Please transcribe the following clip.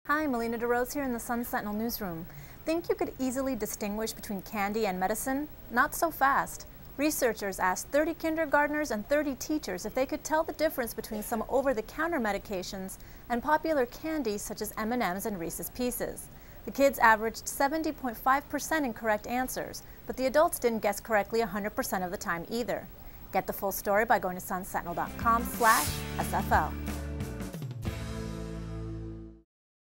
Hi, Melina DeRose here in the Sun Sentinel newsroom. Think you could easily distinguish between candy and medicine? Not so fast. Researchers asked 30 kindergartners and 30 teachers if they could tell the difference between some over-the-counter medications and popular candies such as M&Ms and Reese's Pieces. The kids averaged 70.5% in correct answers, but the adults didn't guess correctly 100% of the time either. Get the full story by going to sunsentinel.com/SFL.